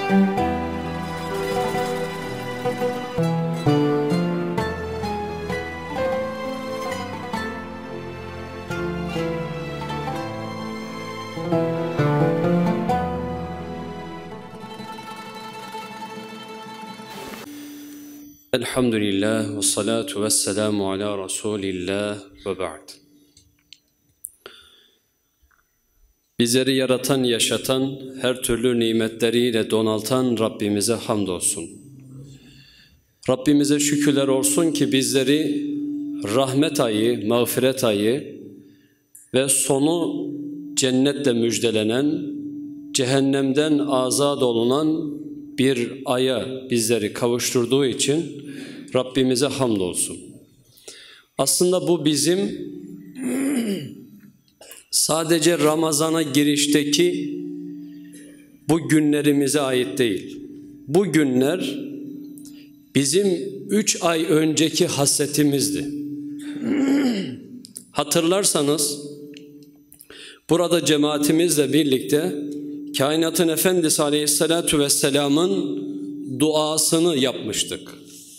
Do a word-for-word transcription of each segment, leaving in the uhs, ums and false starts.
Elhamdülillah ve salatu ve selamu ala Resulillah ve ba'd. Bizleri yaratan, yaşatan, her türlü nimetleriyle donaltan Rabbimize hamdolsun. Rabbimize şükürler olsun ki bizleri rahmet ayı, mağfiret ayı ve sonu cennetle müjdelenen, cehennemden azad olunan bir aya bizleri kavuşturduğu için Rabbimize hamdolsun. Aslında bu bizim sadece Ramazan'a girişteki bu günlerimize ait değil. Bu günler bizim üç ay önceki hasretimizdi. Hatırlarsanız burada cemaatimizle birlikte Kainatın Efendisi Aleyhisselatü Vesselam'ın duasını yapmıştık.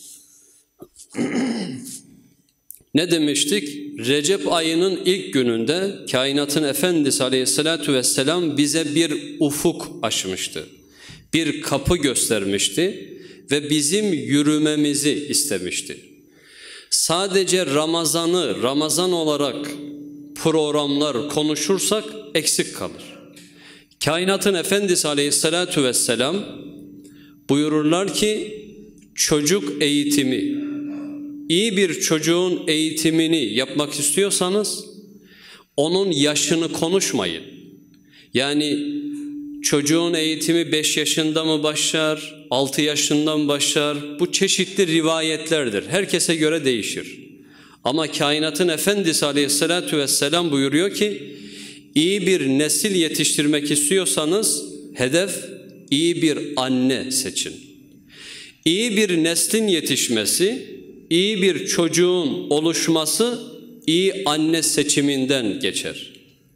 Ne demiştik? Recep ayının ilk gününde Kainatın Efendisi Aleyhisselatü Vesselam bize bir ufuk açmıştı. Bir kapı göstermişti ve bizim yürümemizi istemişti. Sadece Ramazan'ı Ramazan olarak programlar konuşursak eksik kalır. Kainatın Efendisi Aleyhisselatü Vesselam buyururlar ki çocuk eğitimi, iyi bir çocuğun eğitimini yapmak istiyorsanız onun yaşını konuşmayın. Yani çocuğun eğitimi beş yaşında mı başlar, altı yaşından mı başlar? Bu çeşitli rivayetlerdir. Herkese göre değişir. Ama Kainatın Efendisi Aleyhisselatü Vesselam buyuruyor ki İyi bir nesil yetiştirmek istiyorsanız hedef iyi bir anne seçin. İyi bir neslin yetişmesi, iyi bir çocuğun oluşması iyi anne seçiminden geçer.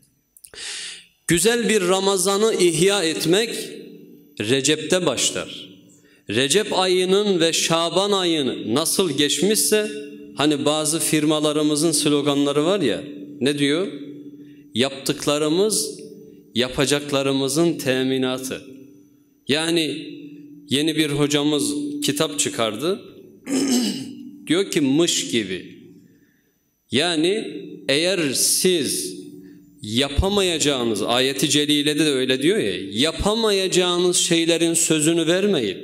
Güzel bir Ramazan'ı ihya etmek Recep'te başlar. Recep ayının ve Şaban ayının nasıl geçmişse, hani bazı firmalarımızın sloganları var ya, ne diyor? Yaptıklarımız, yapacaklarımızın teminatı. Yani yeni bir hocamız kitap çıkardı. Diyor ki mış gibi. Yani eğer siz yapamayacağınız, ayeti celilede de öyle diyor ya, yapamayacağınız şeylerin sözünü vermeyin.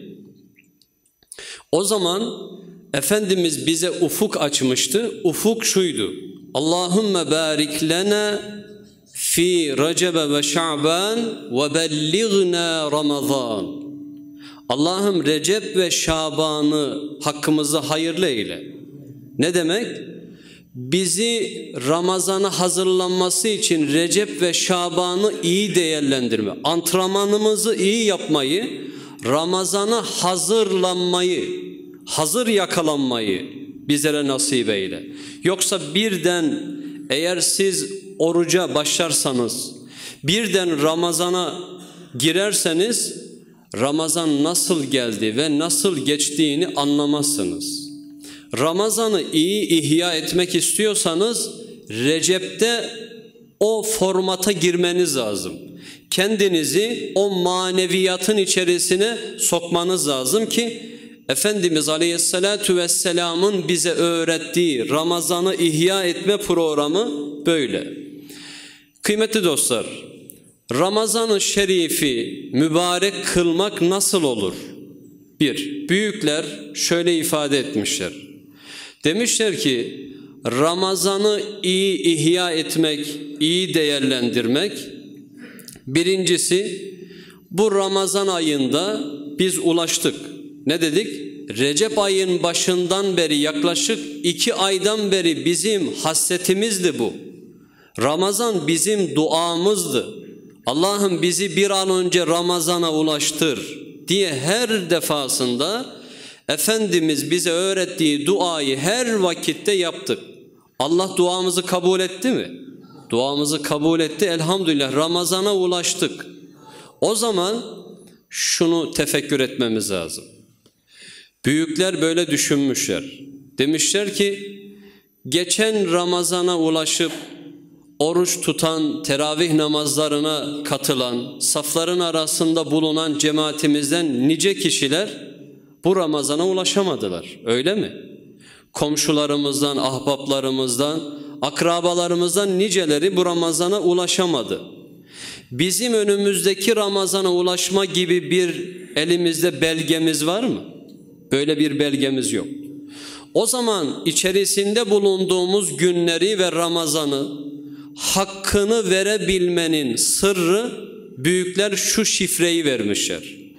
O zaman Efendimiz bize ufuk açmıştı. Ufuk şuydu: Allahümme barik lena fi Recebe ve Şaban ve bellighna Ramazan. Allah'ım Recep ve Şaban'ı hakkımızda hayırlı eyle. Ne demek? Bizi Ramazan'a hazırlanması için Recep ve Şaban'ı iyi değerlendirme, antrenmanımızı iyi yapmayı, Ramazan'a hazırlanmayı, hazır yakalanmayı bizlere nasip eyle. Yoksa birden eğer siz oruca başlarsanız, birden Ramazan'a girerseniz, Ramazan nasıl geldi ve nasıl geçtiğini anlamazsınız. Ramazan'ı iyi ihya etmek istiyorsanız, Recep'te o formata girmeniz lazım. Kendinizi o maneviyatın içerisine sokmanız lazım ki, Efendimiz Aleyhisselatü Vesselam'ın bize öğrettiği Ramazan'ı ihya etme programı böyle. Kıymetli dostlar, Ramazan-ı Şerif'i mübarek kılmak nasıl olur? Bir, büyükler şöyle ifade etmişler. Demişler ki, Ramazan'ı iyi ihya etmek, iyi değerlendirmek, birincisi, bu Ramazan ayında biz ulaştık. Ne dedik? Recep ayın başından beri, yaklaşık iki aydan beri bizim hasretimizdi bu. Ramazan bizim duamızdı. Allah'ım bizi bir an önce Ramazan'a ulaştır diye her defasında Efendimiz bize öğrettiği duayı her vakitte yaptık. Allah duamızı kabul etti mi? Duamızı kabul etti. Elhamdülillah Ramazan'a ulaştık. O zaman şunu tefekkür etmemiz lazım. Büyükler böyle düşünmüşler. Demişler ki geçen Ramazan'a ulaşıp oruç tutan, teravih namazlarına katılan, safların arasında bulunan cemaatimizden nice kişiler bu Ramazan'a ulaşamadılar. Öyle mi? Komşularımızdan, ahbaplarımızdan, akrabalarımızdan niceleri bu Ramazan'a ulaşamadı. Bizim önümüzdeki Ramazan'a ulaşma gibi bir elimizde belgemiz var mı? Böyle bir belgemiz yok. O zaman içerisinde bulunduğumuz günleri ve Ramazan'ı hakkını verebilmenin sırrı büyükler şu şifreyi vermişler.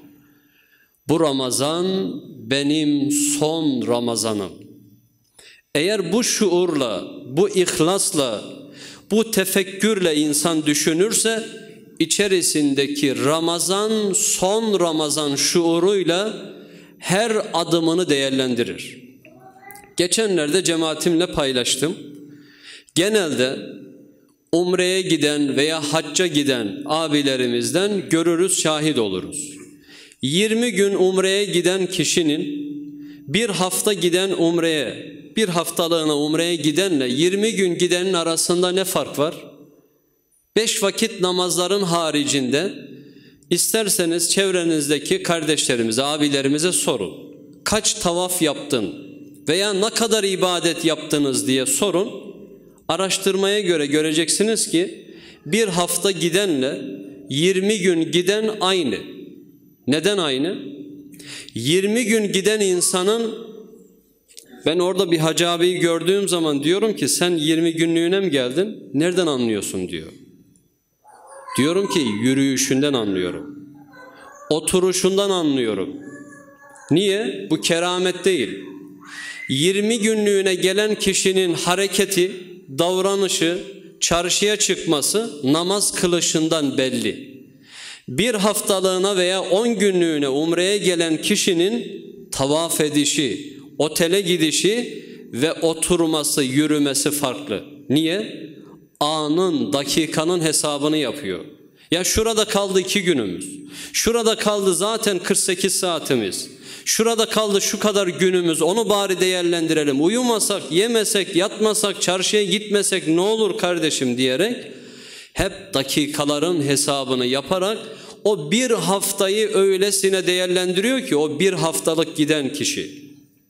Bu Ramazan benim son Ramazanım. Eğer bu şuurla, bu ihlasla, bu tefekkürle insan düşünürse içerisindeki Ramazan, son Ramazan şuuruyla her adımını değerlendirir. Geçenlerde cemaatimle paylaştım. Genelde umreye giden veya hacca giden abilerimizden görürüz, şahit oluruz. yirmi gün umreye giden kişinin bir hafta giden umreye, bir haftalığına umreye gidenle yirmi gün gidenin arasında ne fark var? Beş vakit namazların haricinde isterseniz çevrenizdeki kardeşlerimize, abilerimize sorun. Kaç tavaf yaptın veya ne kadar ibadet yaptınız diye sorun. Araştırmaya göre göreceksiniz ki bir hafta gidenle yirmi gün giden aynı. Neden aynı? yirmi gün giden insanın, ben orada bir hacı abiyi gördüğüm zaman diyorum ki sen yirmi günlüğüne mi geldin? Nereden anlıyorsun diyor. Diyorum ki yürüyüşünden anlıyorum. Oturuşundan anlıyorum. Niye? Bu keramet değil. yirmi günlüğüne gelen kişinin hareketi, davranışı, çarşıya çıkması namaz kılışından belli. Bir haftalığına veya on günlüğüne umreye gelen kişinin tavaf edişi, otele gidişi ve oturması, yürümesi farklı. Niye? Anın, dakikanın hesabını yapıyor. Ya şurada kaldı iki günümüz. Şurada kaldı zaten kırk sekiz saatimiz. Şurada kaldı şu kadar günümüz, onu bari değerlendirelim. Uyumasak, yemesek, yatmasak, çarşıya gitmesek ne olur kardeşim diyerek hep dakikaların hesabını yaparak o bir haftayı öylesine değerlendiriyor ki o bir haftalık giden kişi.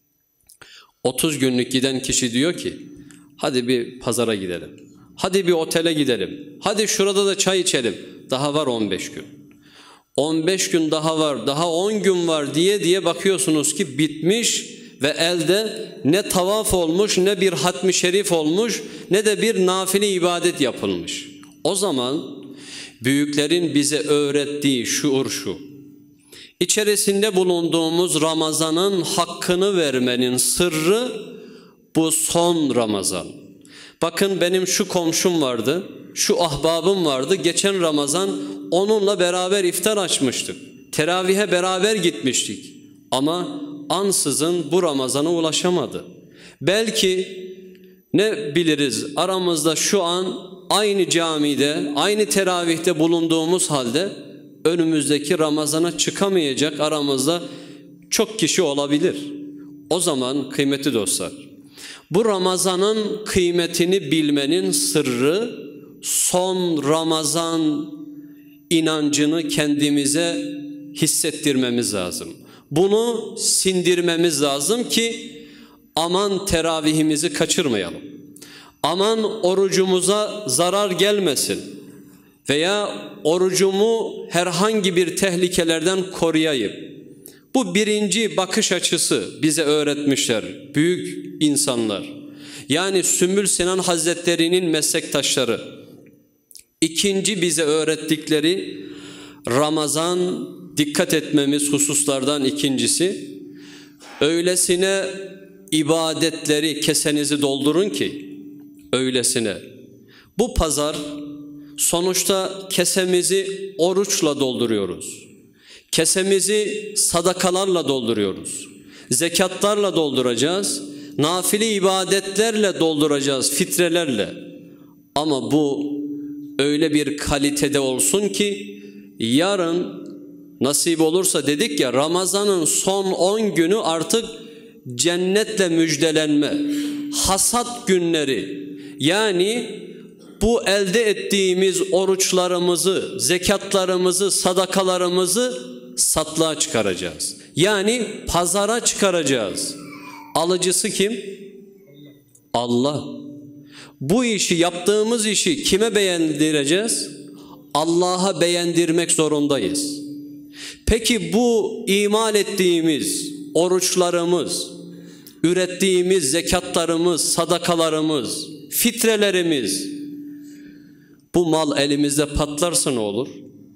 otuz günlük giden kişi diyor ki hadi bir pazara gidelim. Hadi bir otele gidelim. Hadi şurada da çay içelim. Daha var on beş gün. on beş gün daha var, daha on gün var diye diye bakıyorsunuz ki bitmiş ve elde ne tavaf olmuş, ne bir hatmi şerif olmuş, ne de bir nafile ibadet yapılmış. O zaman büyüklerin bize öğrettiği şuur şu: İçerisinde bulunduğumuz Ramazan'ın hakkını vermenin sırrı bu son Ramazan. Bakın benim şu komşum vardı, şu ahbabım vardı. Geçen Ramazan onunla beraber iftar açmıştık. Teravihe beraber gitmiştik. Ama ansızın bu Ramazan'a ulaşamadı. Belki ne biliriz, aramızda şu an aynı camide, aynı teravihte bulunduğumuz halde önümüzdeki Ramazan'a çıkamayacak aramızda çok kişi olabilir. O zaman kıymetli dostlar, bu Ramazan'ın kıymetini bilmenin sırrı son Ramazan inancını kendimize hissettirmemiz lazım. Bunu sindirmemiz lazım ki aman teravihimizi kaçırmayalım. Aman orucumuza zarar gelmesin veya orucumu herhangi bir tehlikelerden koruyayım. Bu birinci bakış açısı bize öğretmişler büyük insanlar. Yani Sümbül Sinan Hazretleri'nin meslektaşları. İkinci bize öğrettikleri Ramazan dikkat etmemiz hususlardan ikincisi, öylesine ibadetleri kesenizi doldurun ki, öylesine. Bu pazar sonuçta kesemizi oruçla dolduruyoruz. Kesemizi sadakalarla dolduruyoruz. Zekatlarla dolduracağız. Nafile ibadetlerle dolduracağız, fitrelerle. Ama bu öyle bir kalitede olsun ki yarın Nasip olursa dedik ya, Ramazan'ın son on günü artık cennetle müjdelenme, hasat günleri. Yani bu elde ettiğimiz oruçlarımızı, zekatlarımızı, sadakalarımızı satlığa çıkaracağız. Yani pazara çıkaracağız. Alıcısı kim? Allah. Bu işi, yaptığımız işi kime beğendireceğiz? Allah'a beğendirmek zorundayız. Peki bu imal ettiğimiz oruçlarımız, ürettiğimiz zekatlarımız, sadakalarımız, fitrelerimiz, bu mal elimizde patlarsa ne olur?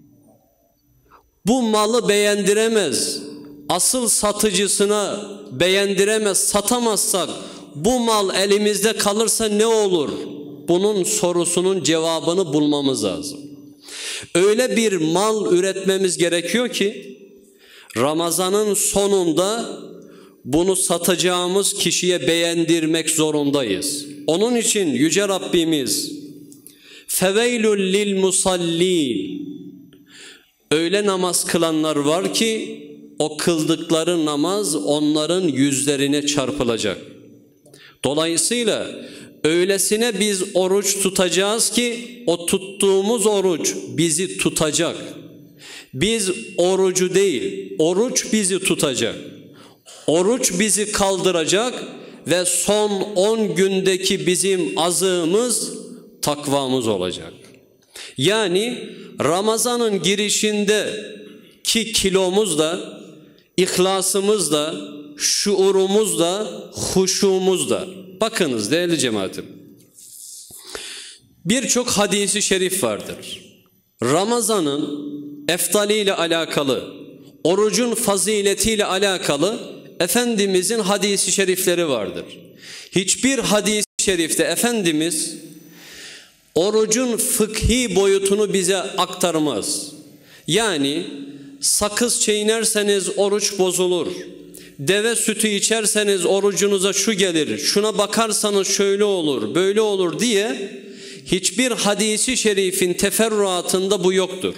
Bu malı beğendiremez, asıl satıcısına beğendiremez, satamazsak bu mal elimizde kalırsa ne olur? Bunun sorusunun cevabını bulmamız lazım. Öyle bir mal üretmemiz gerekiyor ki Ramazan'ın sonunda bunu satacağımız kişiye beğendirmek zorundayız. Onun için Yüce Rabbimiz feveylül lil musallin, öyle namaz kılanlar var ki o kıldıkları namaz onların yüzlerine çarpılacak. Dolayısıyla öylesine biz oruç tutacağız ki o tuttuğumuz oruç bizi tutacak. Biz orucu değil, oruç bizi tutacak. Oruç bizi kaldıracak ve son on gündeki bizim azığımız takvamız olacak. Yani Ramazan'ın girişindeki kilomuz da, ihlasımız da, şuurumuz da, huşumuz da. Bakınız değerli cemaatim, birçok hadisi şerif vardır. Ramazan'ın eftaliyle alakalı, orucun faziletiyle alakalı Efendimizin hadisi şerifleri vardır. Hiçbir hadis-i şerifte Efendimiz orucun fıkhi boyutunu bize aktarmaz. Yani sakız çiğnerseniz oruç bozulur, deve sütü içerseniz orucunuza şu gelir, şuna bakarsanız şöyle olur, böyle olur diye hiçbir hadisi şerifin teferruatında bu yoktur.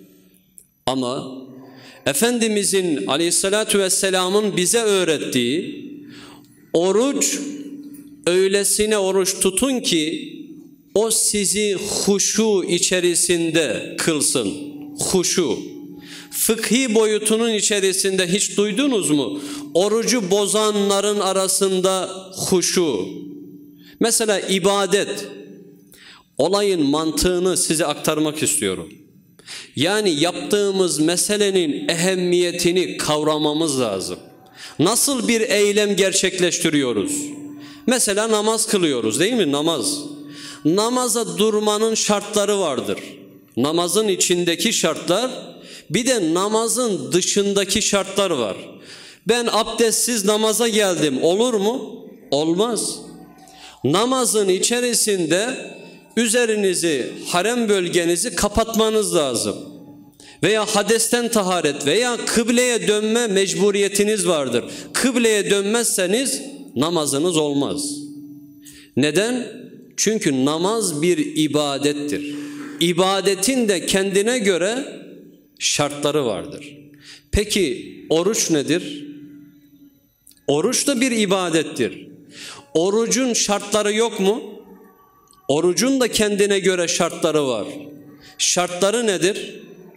Ama Efendimizin aleyhissalatu vesselamın bize öğrettiği oruç, öylesine oruç tutun ki o sizi huşu içerisinde kılsın. Huşu. Fıkhi boyutunun içerisinde hiç duydunuz mu? Orucu bozanların arasında huşu. Mesela ibadet. Olayın mantığını size aktarmak istiyorum. Yani yaptığımız meselenin ehemmiyetini kavramamız lazım. Nasıl bir eylem gerçekleştiriyoruz? Mesela namaz kılıyoruz değil mi? Namaz. Namaza durmanın şartları vardır. Namazın içindeki şartlar, bir de namazın dışındaki şartlar var. Ben abdestsiz namaza geldim, olur mu? Olmaz. Namazın içerisinde üzerinizi, harem bölgenizi kapatmanız lazım. Veya hadesten taharet veya kıbleye dönme mecburiyetiniz vardır. Kıbleye dönmezseniz namazınız olmaz. Neden? Çünkü namaz bir ibadettir. İbadetin de kendine göre şartları vardır. Peki oruç nedir? Oruç da bir ibadettir. Orucun şartları yok mu? Orucun da kendine göre şartları var. Şartları nedir?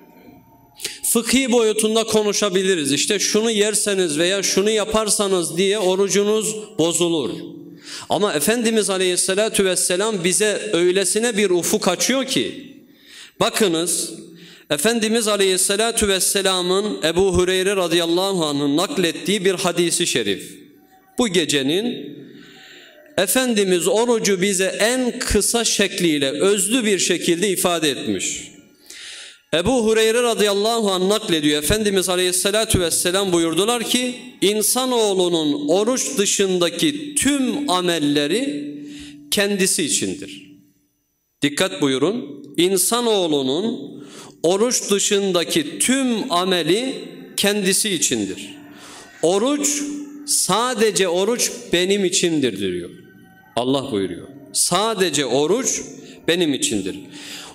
Fıkhi boyutunda konuşabiliriz. İşte şunu yerseniz veya şunu yaparsanız diye orucunuz bozulur. Ama Efendimiz Aleyhisselatü Vesselam bize öylesine bir ufuk açıyor ki, bakınız Efendimiz Aleyhisselatü Vesselam'ın Ebu Hureyre radıyallahu anh'ın naklettiği bir hadisi şerif. Bu gecenin Efendimiz orucu bize en kısa şekliyle, özlü bir şekilde ifade etmiş. Ebu Hureyre radıyallahu anh naklediyor. Efendimiz aleyhissalatu vesselam buyurdular ki, insanoğlunun oruç dışındaki tüm amelleri kendisi içindir. Dikkat buyurun. İnsanoğlunun oruç dışındaki tüm ameli kendisi içindir. Oruç, sadece oruç benim içindir diyor. Allah buyuruyor. Sadece oruç benim içindir.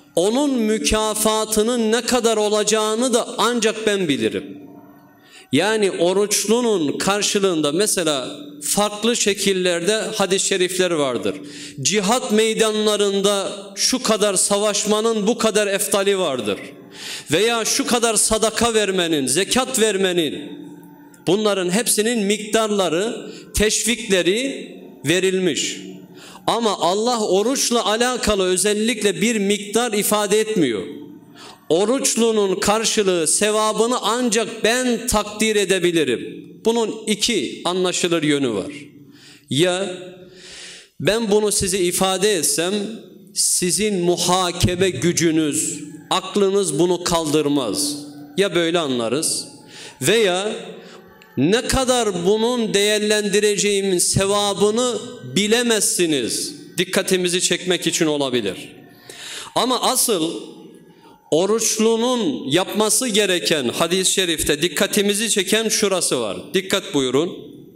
onun mükafatının ne kadar olacağını da ancak ben bilirim. Yani oruçlunun karşılığında mesela farklı şekillerde hadis-i şerifler vardır. Cihat meydanlarında şu kadar savaşmanın bu kadar eftali vardır. Veya şu kadar sadaka vermenin, zekat vermenin, bunların hepsinin miktarları, teşvikleri verilmiş. Ama Allah oruçla alakalı özellikle bir miktar ifade etmiyor. Oruçlunun karşılığı, sevabını ancak ben takdir edebilirim. Bunun iki anlaşılır yönü var. Ya ben bunu size ifade etsem, sizin muhakeme gücünüz, aklınız bunu kaldırmaz. Ya böyle anlarız veya ne kadar bunun değerlendireceğimin sevabını bilemezsiniz. Dikkatimizi çekmek için olabilir. Ama asıl oruçlunun yapması gereken hadis-i şerifte dikkatimizi çeken şurası var. Dikkat buyurun.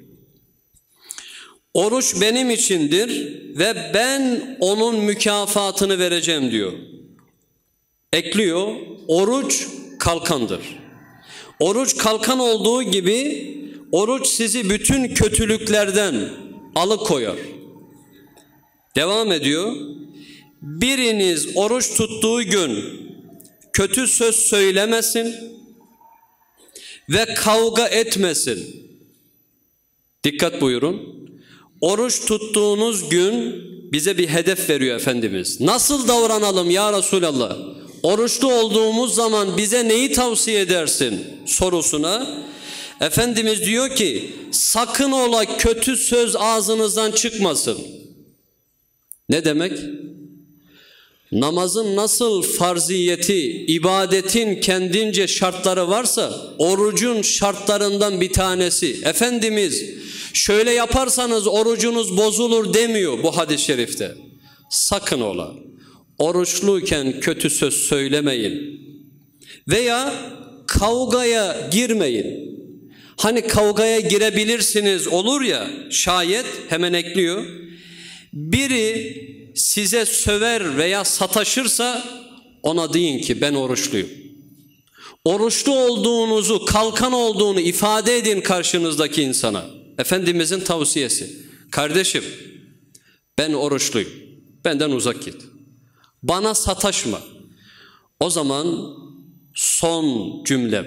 Oruç benim içindir ve ben onun mükafatını vereceğim diyor. Ekliyor, oruç kalkandır. Oruç kalkan olduğu gibi oruç sizi bütün kötülüklerden alıkoyar. Devam ediyor. Biriniz oruç tuttuğu gün kötü söz söylemesin ve kavga etmesin. Dikkat buyurun. Oruç tuttuğunuz gün bize bir hedef veriyor Efendimiz. Nasıl davranalım ya Resulallah? Oruçlu olduğumuz zaman bize neyi tavsiye edersin sorusuna Efendimiz diyor ki sakın ola kötü söz ağzınızdan çıkmasın. Ne demek? Namazın nasıl farziyeti, ibadetin kendince şartları varsa orucun şartlarından bir tanesi. Efendimiz şöyle yaparsanız orucunuz bozulur demiyor bu hadis-i şerifte. Sakın ola oruçluyken kötü söz söylemeyin veya kavgaya girmeyin. Hani kavgaya girebilirsiniz olur ya, şayet hemen ekliyor. Biri size söver veya sataşırsa ona deyin ki ben oruçluyum. Oruçlu olduğunuzu, kalkan olduğunu ifade edin karşınızdaki insana. Efendimizin tavsiyesi. Kardeşim ben oruçluyum. Benden uzak git. Bana sataşma. O zaman son cümlem.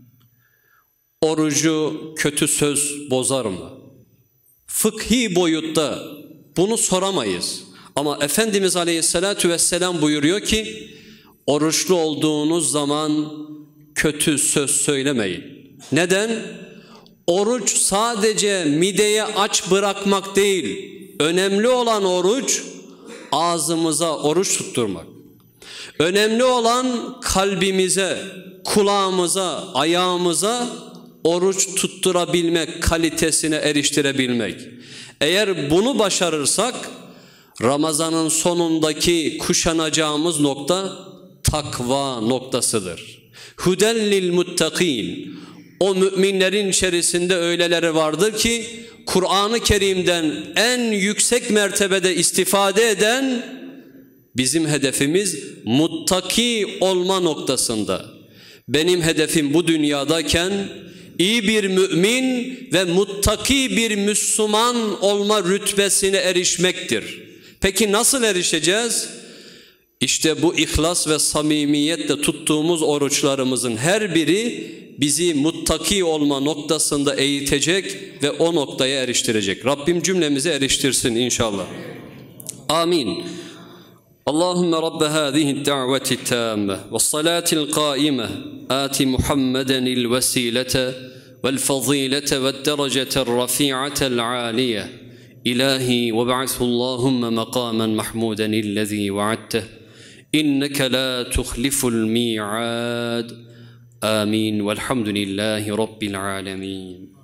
Orucu kötü söz bozar mı? Fıkhi boyutta bunu soramayız. Ama Efendimiz Aleyhisselatü Vesselam buyuruyor ki oruçlu olduğunuz zaman kötü söz söylemeyin. Neden? Oruç sadece mideye aç bırakmak değil. Önemli olan oruç ağzımıza oruç tutturmak. Önemli olan kalbimize, kulağımıza, ayağımıza oruç tutturabilmek, kalitesine eriştirebilmek. Eğer bunu başarırsak Ramazan'ın sonundaki kuşanacağımız nokta takva noktasıdır. Hudellil muttakin. O müminlerin içerisinde öyleleri vardır ki Kur'an-ı Kerim'den en yüksek mertebede istifade eden bizim hedefimiz muttaki olma noktasında. Benim hedefim bu dünyadayken iyi bir mümin ve muttaki bir Müslüman olma rütbesine erişmektir. Peki nasıl erişeceğiz? İşte bu ihlas ve samimiyetle tuttuğumuz oruçlarımızın her biri bizi muttaki olma noktasında eğitecek ve o noktaya eriştirecek. Rabbim cümlemizi eriştirsin inşallah. Amin. Allahümme Rabbe hâzihi da'veti tâmme ve salâtil qâime âti Muhammedenil vesilete vel fazilete ve derecetel rafi'atel âliye İlahi ve ba'athullahümme maqâmen mahmûdenillezî vaadteh inneke la tuhliful mi'ad. Amin velhamdülillahi rabbil âlemin.